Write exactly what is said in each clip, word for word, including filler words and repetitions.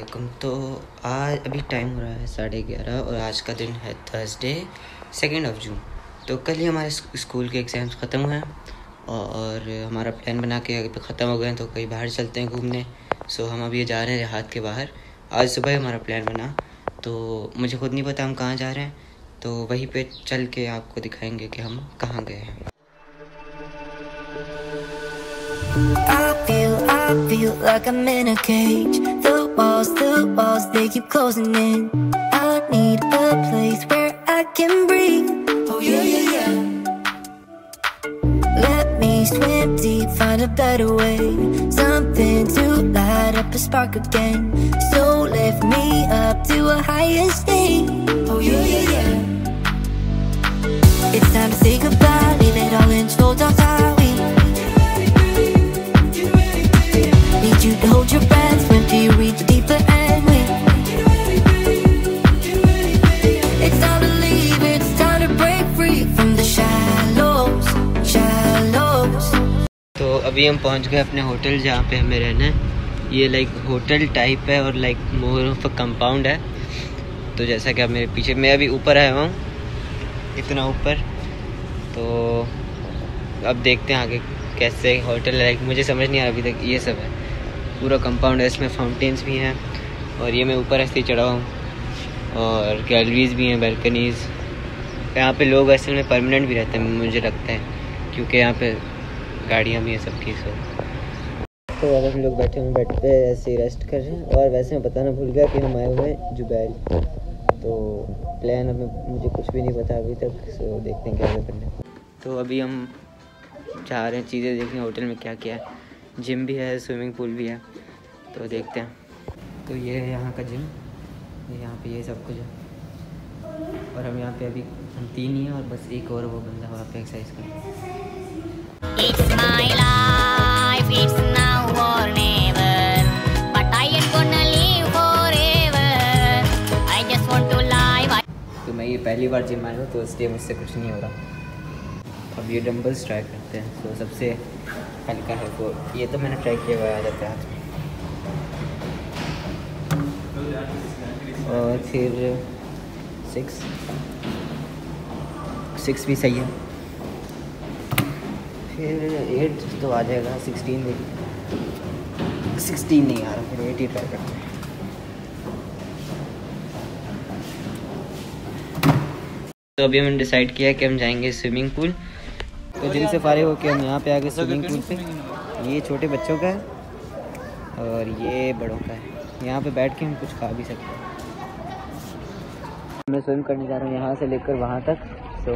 वालेकुम। तो आज अभी टाइम हो रहा है साढ़े ग्यारह और आज का दिन है थर्सडे सेकेंड ऑफ जून। तो कल ही हमारे स्कूल के एग्ज़ाम्स ख़त्म हुए हैं और हमारा प्लान बना के अभी ख़त्म हो गए हैं, तो कहीं बाहर चलते हैं घूमने। सो हम अभी जा रहे हैं देहात के बाहर। आज सुबह ही हमारा प्लान बना, तो मुझे खुद नहीं पता हम कहाँ जा रहे हैं, तो वहीं पे चल के आपको दिखाएंगे कि हम कहाँ गए हैं। I feel, I feel like I'm in a cage. The walls, the walls, they keep closing in. I need a place where I can breathe. Oh yeah, yeah, yeah. Let me swim deep, find a better way. Something to light up a spark again. So lift me up to a higher state. Oh yeah, yeah, yeah. It's time to say goodbye, leave it all in, slow down time. Need you to hold your breath, when do you reach the deeper end? We It's time to leave, it's time to break free from the shallows, shallows. तो अभी हम पहुंच गए अपने hotel जहाँ पे हमें रहना है। ये लाइक होटल टाइप है और like more of a compound है। तो जैसा कि आप मेरे पीछे, मैं अभी ऊपर आया हूँ, इतना ऊपर। तो अब देखते हैं आगे कैसे होटल है। लाइक मुझे समझ नहीं आ रहा अभी तक। ये सब है, पूरा कंपाउंड है, इसमें फाउंटेन्स भी हैं और ये मैं ऊपर ऐसे ही चढ़ा हूँ और गैलरीज भी हैं, बैल्कनीज़। यहाँ पे लोग असल में परमानेंट भी रहते हैं मुझे लगता है, क्योंकि यहाँ पे गाड़ियाँ भी हैं सबकी। सो तो अब हम लोग बैठे हुए बेड पे ऐसे ही रेस्ट कर रहे हैं। और वैसे मैं बताना भूल गया कि हम आए हुए हैं जुबैल। तो प्लान अब मुझे कुछ भी नहीं पता अभी तक। सो देखते हैं क्या करना। तो अभी हम जा रहे हैं चीज़ें देखने होटल में क्या क्या है। जिम भी है, स्विमिंग पूल भी है, तो देखते हैं। तो ये है यहाँ का जिम, ये यहाँ पे ये सब कुछ है। और हम यहाँ पे अभी हम तीन ही हैं और बस एक और वो बंदा वहाँ पे एक्सरसाइज कर रहा है। It's my life, it's now or never, but I ain't gonna live forever. I just want to live. तो मैं ये पहली बार जिम आया हूँ, तो इसलिए मुझसे कुछ नहीं हो रहा। अब ये डंबल्स ट्राई करते हैं। तो सबसे हल्का है वो, ये तो मैंने ट्राई किया हुआ आ जाता है हाथ में। और फिर सिक्स सिक्स भी सही है। फिर एट तो आ जाएगा, सिक्सटीन भी सिक्सटीन नहीं आ रहा, फिर एट ही ट्राई करते हैं। तो अभी हमने डिसाइड किया कि हम जाएंगे स्विमिंग पूल। तो जिम से फारिग होकर हम यहाँ पे आ गए स्विमिंग पूल पे। ये छोटे बच्चों का है और ये बड़ों का है। यहाँ पे बैठ के हम कुछ खा भी सकते हैं। मैं स्विम करने जा रहा हूँ यहाँ से लेकर वहाँ तक। सो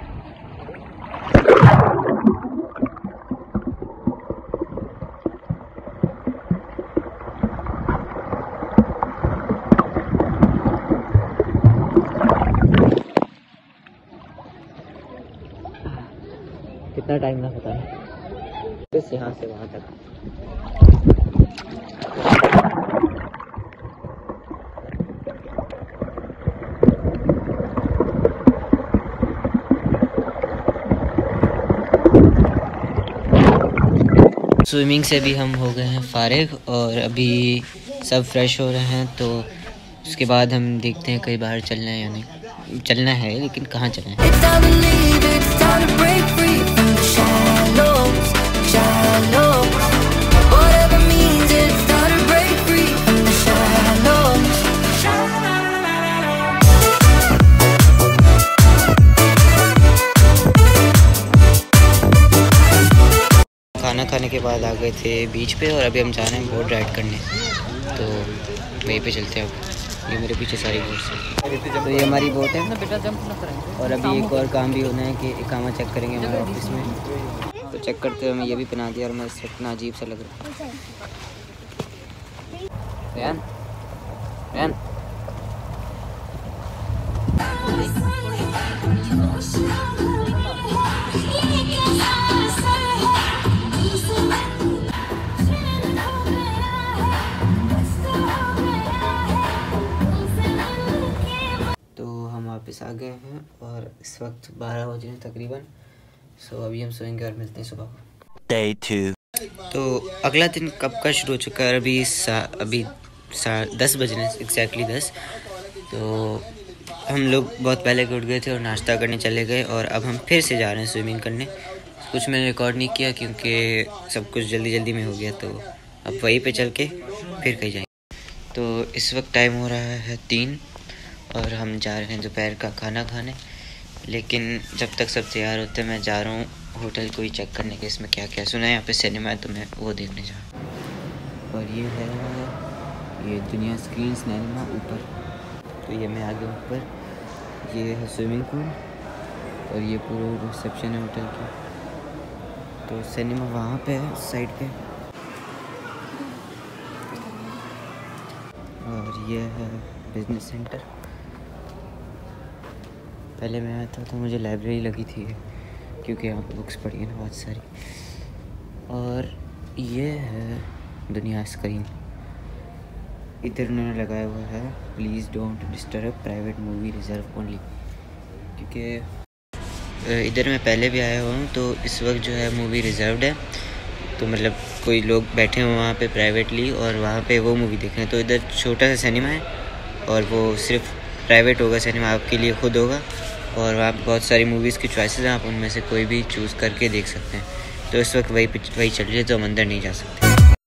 कितना टाइम ना पता है, बस यहाँ से वहाँ तक। स्विमिंग से भी हम हो गए हैं फारिग और अभी सब फ्रेश हो रहे हैं। तो उसके बाद हम देखते हैं कहीं बाहर चलना है या नहीं। चलना है, लेकिन कहाँ चलना है। खाना खाने के बाद आ गए थे बीच पे और अभी हम जा रहे हैं बोट राइड करने। तो वहीं पे चलते हैं। अब ये मेरे पीछे सारी बोट्स हैं। तो ये हमारी बोट है ना बेटा, जंप ना करें। और अभी एक और काम भी होना है कि इकामा चेक करेंगे हमारे ऑफिस में। तो चेक करते हुए हमें ये भी पहना दिया और मैं इससे इतना अजीब सा लग रहा है। रैन रैन वापस आ गए हैं और इस वक्त बारह बजे हैं तकरीबन। सो अभी हम सोएंगे और मिलते हैं सुबह को। Day two. तो अगला दिन कब का शुरू हो चुका है, अभी सा अभी सा दस बजने एग्जैक्टली दस। तो हम लोग बहुत पहले के उठ गए थे और नाश्ता करने चले गए और अब हम फिर से जा रहे हैं स्विमिंग करने। कुछ मैंने रिकॉर्ड नहीं किया क्योंकि सब कुछ जल्दी जल्दी में हो गया, तो अब वहीं पे चल के फिर कहीं जाएंगे। तो इस वक्त टाइम हो रहा है तीन और हम जा रहे हैं दोपहर का खाना खाने। लेकिन जब तक सब तैयार होते हैं मैं जा रहा हूँ होटल को ही चेक करने के इसमें क्या क्या सुना है। यहाँ पे सिनेमा है तो मैं वो देखने जा रहा हूँ। और ये है ये दुनिया स्क्रीन सिनेमा ऊपर, तो ये मैं आ गया ऊपर। ये है स्विमिंग पूल और ये पूरा रिसेप्शन है होटल की। तो सिनेमा वहाँ पे है साइड पे। और ये है बिजनेस सेंटर। पहले मैं आया था तो मुझे लाइब्रेरी लगी थी क्योंकि यहाँ पे बुक्स पढ़ी है ना बहुत सारी। और ये है दुनिया स्क्रीन। इधर उन्होंने लगाया हुआ है please don't disturb private movie reserve only, क्योंकि इधर मैं पहले भी आया हुआ हूँ। तो इस वक्त जो है मूवी रिजर्व्ड है, तो मतलब कोई लोग बैठे हुए वहाँ पे प्राइवेटली और वहाँ पे वो मूवी देख रहे हैं। तो इधर छोटा सा सिनेमा है और वो सिर्फ प्राइवेट होगा, सिनेमा आपके लिए खुद होगा और वहाँ पे बहुत सारी मूवीज़ की चॉइसेस हैं, आप उनमें से कोई भी चूज़ करके देख सकते हैं। तो इस वक्त वही वही चल रही है तो हम अंदर नहीं जा सकते।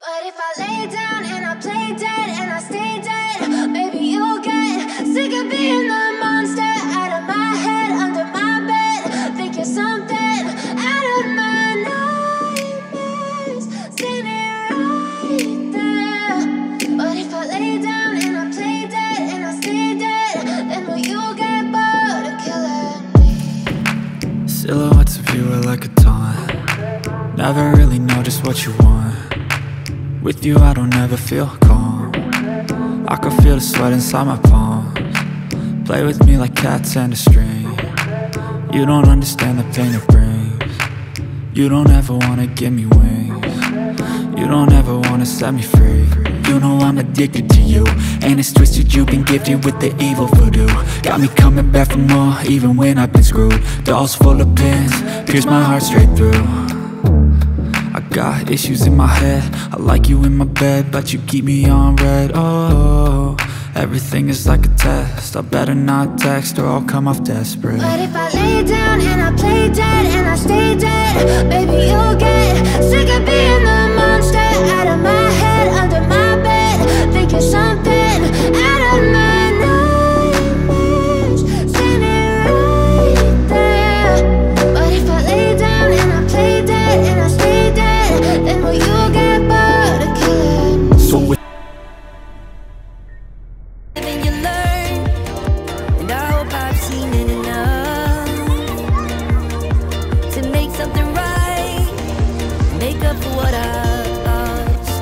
Silhouettes of you are like a taunt. Never really know just what you want. With you I don't ever feel calm. I can feel the sweat inside my palms. Play with me like cats and a string. You don't understand the pain it brings. You don't ever wanna give me wings. You don't ever wanna set me free. You know I'm addicted to you, and it's twisted, you've been gifted with the evil voodoo. Got me coming back for more, even when I've been screwed. Dolls full of pins, pierce my heart straight through. I got issues in my head, I like you in my bed, but you keep me on red. Oh, everything is like a test, I better not text or I'll come off desperate. But if I lay down and I play dead and I stay dead, baby you'll get sick of being the monster out of my head, under my bed, thinking something out of my nightmares, standing right there. But if I lay down and I play dead and I stay dead, then will you get bored of killing me? So with Then you learn, and I hope I've seen it enough to make something right, make up for what I've lost.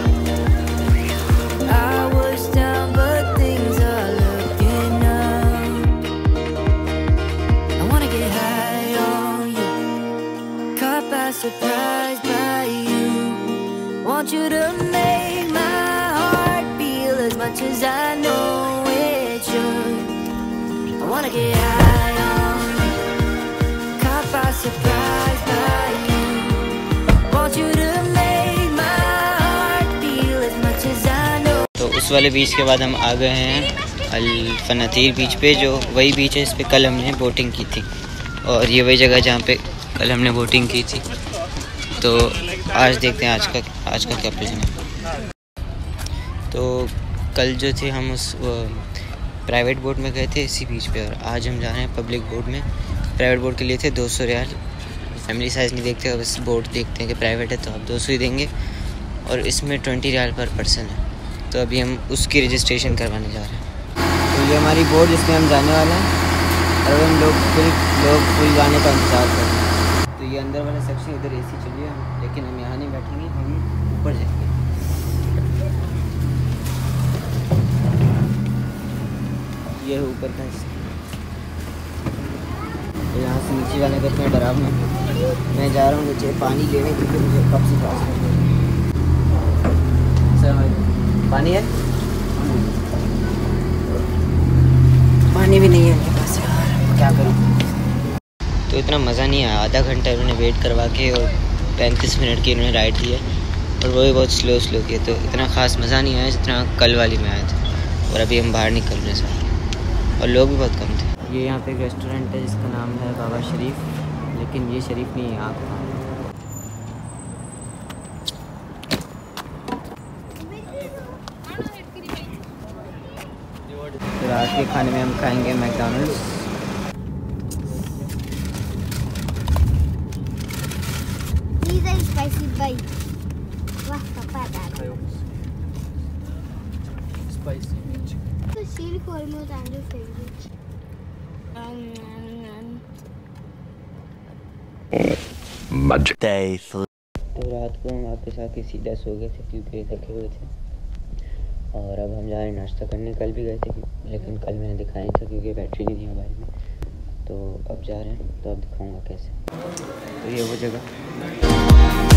I was down, but things are looking up. I wanna get high on you, caught by surprise by you. Want you to make my heart feel as much as I know it should. I wanna get high on you, caught by surprise by you. Want you to make my heart feel as much as I know. तो उस वाले बीच के बाद हम आ गए हैं अल फनातीर बीच पे, जो वही बीच है इस पे कल हमने बोटिंग की थी और ये वही जगह जहाँ पे कल हमने बोटिंग की थी। तो आज देखते हैं आज का आज का क्या प्लान है। तो कल जो थे हम उस प्राइवेट बोट में गए थे इसी बीच पे और आज हम जा रहे हैं पब्लिक बोट में। प्राइवेट बोट के लिए थे दो सौ रियाल, फैमिली साइज़ नहीं देखते, अब इस बोट देखते हैं कि प्राइवेट है तो आप दो सौ ही देंगे और इसमें ट्वेंटी रियाल पर पर्सन है। तो अभी हम उसकी रजिस्ट्रेशन करवाने जा रहे हैं। तो ये हमारी बोट जिसमें हम जाने वाले हैं और हम लोग फुल लोग फुल जाने का इंतज़ार कर रहे हैं। तो ये अंदर वाला सेक्शन इधर ए सी चलिए हम, लेकिन हम यहाँ नहीं बैठेंगे, हम ऊपर जाएंगे। ये है ऊपर का हिस्सा, तो यहाँ से नीचे जाने का इतना डरावना। मैं जा रहा हूँ नीचे पानी लेने के लिए, मुझे कब से पास कर सर पानी है, पानी भी नहीं है उनके पास यार, क्या करूँ। तो इतना मज़ा नहीं आया, आधा घंटा इन्होंने वेट करवा के और पैंतीस मिनट की इन्होंने राइड दी है। और वो भी बहुत स्लो स्लो किए, तो इतना ख़ास मज़ा नहीं आया जितना कल वाली में आया था। और अभी हम बाहर निकल रहे सारे और लोग भी बहुत कम थे। ये यहाँ पे एक रेस्टोरेंट है जिसका नाम है बाबा शरीफ, लेकिन ये शरीफ नहीं है, आप तो रात के खाने में हम खाएंगे McDonald's. Spicy bite. Wah, papada. Spicy meat. The chili korma is Andrew's favorite. Magic day for तो रात को हम वापस आके सीधा सो गए थे क्योंकि थके हुए थे। और अब हम जा रहे हैं नाश्ता करने। कल भी गए थे लेकिन कल मैंने दिखाया नहीं था क्योंकि बैटरी नहीं थी मोबाइल में। तो अब जा रहे हैं, तो अब दिखाऊंगा कैसे। तो ये वो जगह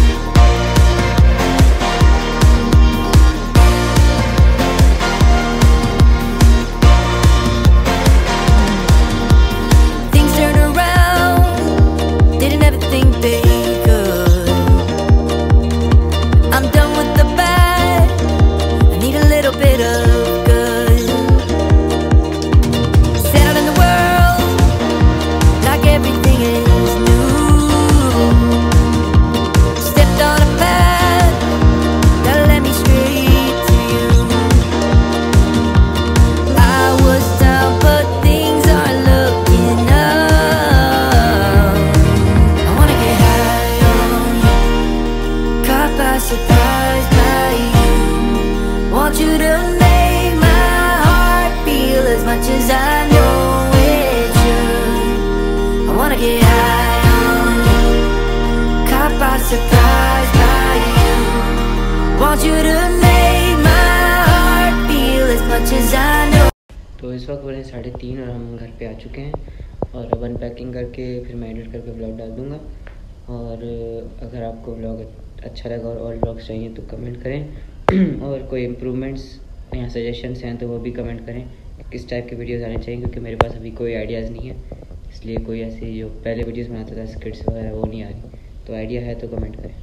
surprised by you. Want you to make my heart feel as much as I know. तो इस वक्त बने साढ़े तीन और हम घर पे आ चुके हैं। और अब अनपैकिंग करके फिर मैं एडिट करके ब्लॉग डाल दूँगा। और अगर आपको ब्लॉग अच्छा लगा और और ब्लॉग्स चाहिए तो कमेंट करें और कोई इम्प्रूवमेंट्स या सजेशंस हैं तो वो भी कमेंट करें किस टाइप के वीडियोज़ आने चाहिए, क्योंकि मेरे पास अभी कोई आइडियाज़ नहीं है, इसलिए कोई ऐसी जो पहले वीडियोज़ बनाता था स्किट्स वगैरह वो नहीं आ रही। तो आइडिया है तो कमेंट करें।